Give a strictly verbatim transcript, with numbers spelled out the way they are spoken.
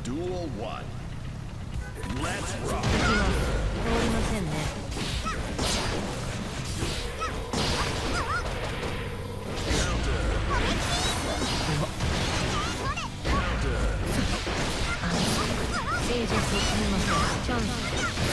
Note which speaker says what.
Speaker 1: Duel one. Let's rock.
Speaker 2: 通りませんね。静寂を決めましょう。チャンス。